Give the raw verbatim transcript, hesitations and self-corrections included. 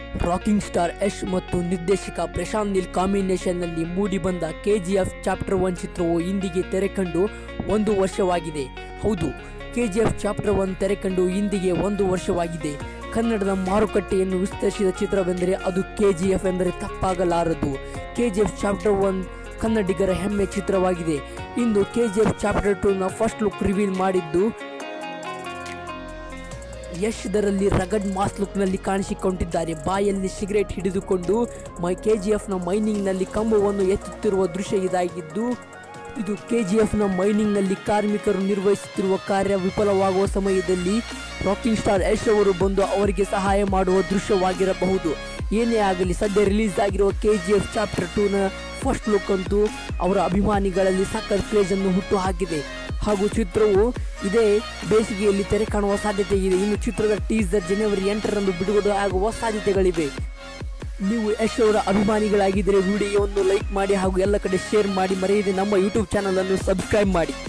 Rocking star Yash ಮತ್ತು ನಿರ್ದೇಶಕ ಪ್ರಶಾಂತ್ ನೀಲ್ ಕಾಂಬಿನೇಷನ್ನಲ್ಲಿ ಮೂಡಿಬಂದ ಕೆಜಿಎಫ್ ಚಾಪ್ಟರ್ ಒನ್ ಚಿತ್ರವು ಇಂದಿಗೆ ತೆರೆಕಂಡು ಒಂದು ವರ್ಷವಾಗಿದೆ. ಹೌದು, ಕೆಜಿಎಫ್ ಚಾಪ್ಟರ್ ಒನ್ ತೆರೆಕಂಡು ಇಂದಿಗೆ ಒಂದು ವರ್ಷವಾಗಿದೆ. ಕನ್ನಡದ ಮಾರುಕಟ್ಟೆಯನ್ನು ವಿಸ್ತರಿಸಿದ ಚಿತ್ರವೆಂದರೆ ಅದು ಕೆಜಿಎಫ್ ಎಂದರೆ ತಪ್ಪಾಗಲಾರದು. ಕೆಜಿಎಫ್ ಚಾಪ್ಟರ್ ಒನ್ ಕನ್ನಡಿಗರ ಹೆಮ್ಮೆ ಚಿತ್ರವಾಗಿದೆ. ಇಂದು ಕೆಜಿಎಫ್ ಚಾಪ್ಟರ್ ಟೂ ನ ಫಸ್ಟ್ ಲುಕ್ ರಿವೀಲ್ ಮಾಡಿದ್ದು ಯಶ್ ಇದರಲ್ಲಿ ರಗಡ್ ಮಾಸ್ ಲುಕ್ನಲ್ಲಿ ಕಾಣಿಸಿಕೊಂಡಿದ್ದಾರೆ. ಬಾಯಲ್ಲಿ ಸಿಗರೇಟ್ ಹಿಡಿದುಕೊಂಡು ಮೈ ಕೆಜಿಎಫ್ನ ಮೈನಿಂಗ್ನಲ್ಲಿ ಕಂಬವನ್ನು ಎತ್ತುತ್ತಿರುವ ದೃಶ್ಯ ಇದಾಗಿದ್ದು, ಇದು ಕೆಜಿಎಫ್ನ ಮೈನಿಂಗ್ನಲ್ಲಿ ಕಾರ್ಮಿಕರು ನಿರ್ವಹಿಸುತ್ತಿರುವ ಕಾರ್ಯ ವಿಫಲವಾಗುವ ಸಮಯದಲ್ಲಿ ರಾಕಿಂಗ್ ಸ್ಟಾರ್ ಯಶ್ ಅವರು ಬಂದು ಅವರಿಗೆ ಸಹಾಯ ಮಾಡುವ ದೃಶ್ಯವಾಗಿರಬಹುದು. ಏನೇ ಆಗಲಿ, ಸದ್ಯ ರಿಲೀಸ್ ಆಗಿರುವ ಕೆಜಿಎಫ್ ಚಾಪ್ಟರ್ ಟೂ ನ ಫಸ್ಟ್ ಲುಕ್ ಅಂತೂ ಅವರ ಅಭಿಮಾನಿಗಳಲ್ಲಿ ಸಖತ್ ಕ್ರೇಜ್ ಅನ್ನು ಹುಟ್ಟು ಹಾಕಿದೆ. ಹಾಗೂ ಚಿತ್ರವು ಇದೇ ಬೇಸಿಗೆಯಲ್ಲಿ ತೆರೆ ಕಾಣುವ ಸಾಧ್ಯತೆ ಇದೆ. ಇನ್ನು ಚಿತ್ರದ ಟೀಸರ್ ಜನವರಿ ಎಂಟರಂದು ಬಿಡುಗಡೆ ಆಗುವ ಸಾಧ್ಯತೆಗಳಿವೆ. ನೀವು ಯಶ್ ಅವರ ಅಭಿಮಾನಿಗಳಾಗಿದ್ದರೆ ವಿಡಿಯೋವನ್ನು ಲೈಕ್ ಮಾಡಿ ಹಾಗೂ ಎಲ್ಲ ಕಡೆ ಶೇರ್ ಮಾಡಿ. ಮರೆಯದೆ ನಮ್ಮ ಯೂಟ್ಯೂಬ್ ಚಾನಲ್ ಅನ್ನು ಸಬ್ಸ್ಕ್ರೈಬ್ ಮಾಡಿ.